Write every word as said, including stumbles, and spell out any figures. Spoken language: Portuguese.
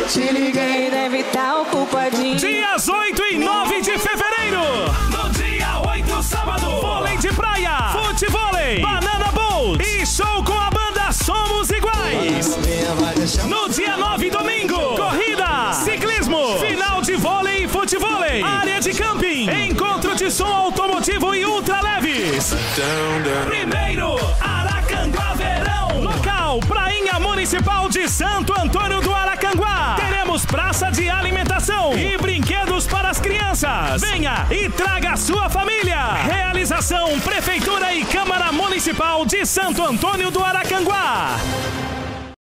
te liguei, deve estar ocupadinho. Dias oito e nove de fevereiro. No dia oito, sábado, vôlei de praia, futevôlei, Banana Boat e show com a banda Somos Iguais. No dia nove, domingo, corrida, ciclismo, final de vôlei e futevôlei, área de camping, encontro de som automotivo e ultra leves. Primeiro, Aracanguá Verão. Local, Prainha Municipal de Santo Antônio do Aracanguá. Teremos praça de alimentação e brinquedos para as crianças. Venha e traga a sua família. Realização Prefeitura e Câmara Municipal de Santo Antônio do Aracanguá.